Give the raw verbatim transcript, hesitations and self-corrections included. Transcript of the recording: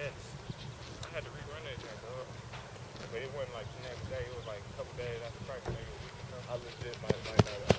Yes. I had to rerun that joint, dog. But it wasn't like the next day. It was like a couple days after practice, maybe a week or so. I legit might, might not